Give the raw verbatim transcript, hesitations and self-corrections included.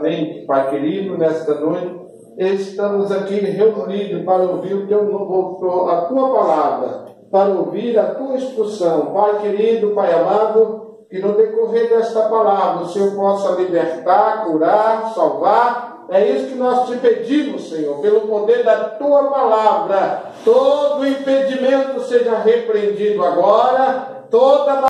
também, Pai querido, nesta noite, estamos aqui reunidos para ouvir o teu, a tua palavra, para ouvir a tua instrução. Pai querido, Pai amado, que no decorrer desta palavra o Senhor possa libertar, curar, salvar. É isso que nós te pedimos, Senhor, pelo poder da tua palavra. Todo impedimento seja repreendido agora, toda